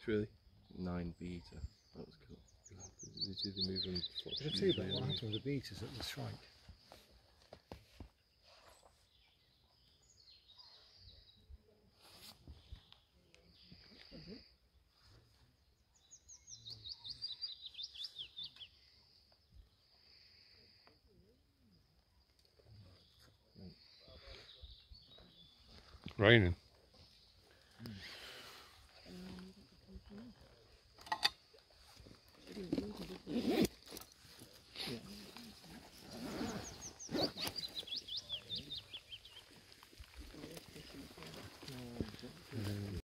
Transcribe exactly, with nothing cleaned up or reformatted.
really nine beta. That was cool. Did they move them? Did I tell you about what happened with the beaters at the strike? Raining.